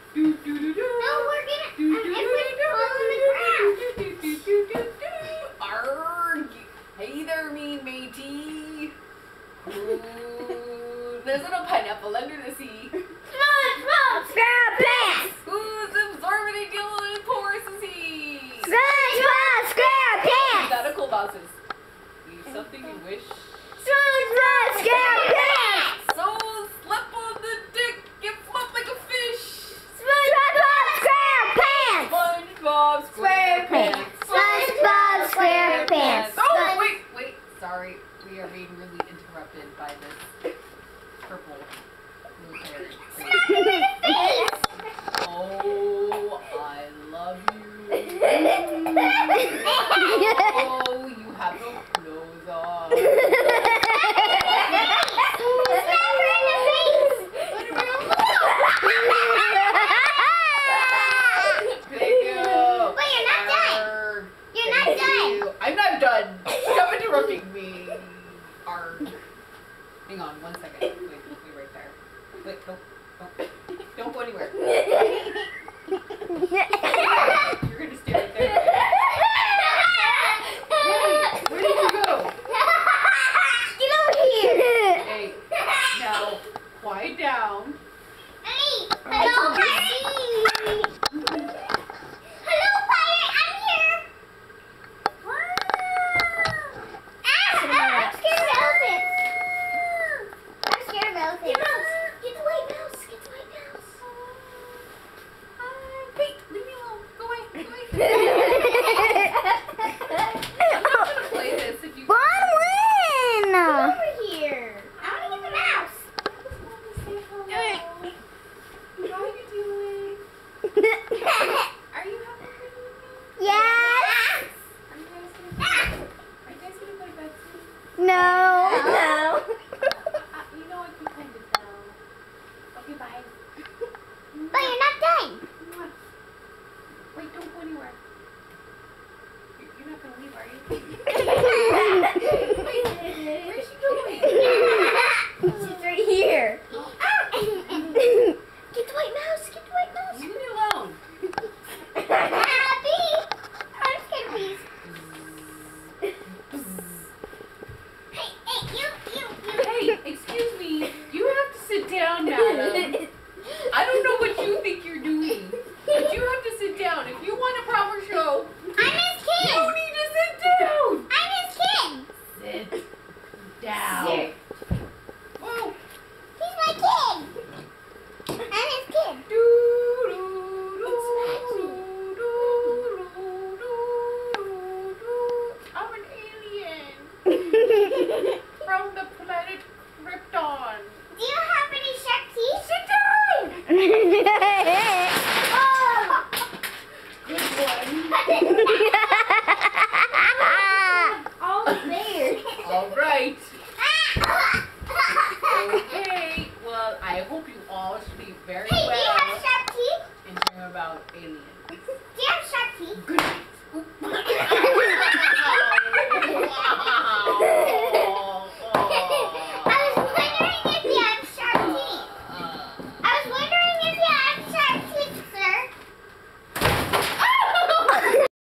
Do do do do. No, we're gonna. Do do do do do. Arg! Hey there, mean matey. Ooh, there's a little pineapple under the sea. SpongeBob SquarePants. Who's absorbent and gillian and porous as he? SpongeBob SquarePants. Medical bosses. Leave something you wish. SpongeBob SquarePants. So slip on the dick and flop like a fish. SpongeBob SquarePants. SpongeBob SquarePants. SpongeBob SquarePants. Oh, wait. Sorry. We are being really interrupted by this purple military. Oh, I love you. Oh, you have no clothes on. Thank you. Wait, you're not done. You're not done. I'm not done. Stop interrupting me. Arg. Hang on 1 second. Wait right there. Wait, don't go anywhere. You're gonna stay right there. Wait, where did you go? Get over here. Hey, now, quiet down. Hey, hello, pirate. Hello, pirate. I'm here. I'm scared of elephants. I'm scared of elephants. Get the white mouse. Get the white mouse. Wait, leave me alone. Go away. I'm not gonna play this if you. Bronwyn! Over here. I want to get the mouse. How are you doing? Are you having a good evening? Yes. Are you guys gonna go to bed soon? No. You know I can kind of tell. Okay, bye. But you're not done. Wait, don't go anywhere. You're not gonna leave, are you? Wait, where's she going? She's right here. Get the white mouse. Get the white mouse. Leave me alone. Happy. I'm scared of bees. Hey, you. Hey, excuse me. You have to sit down, madam. I don't know what you think you're doing, but you have to sit down. If you want a proper show, I'm his kid. you need to sit down. I'm his kid. Sit down. Sit. Whoa. He's my kid. I'm his kid. I'm an alien from the planet Krypton. Do you have any shark teeth? Sit down. Oh. Good one. All there. All right.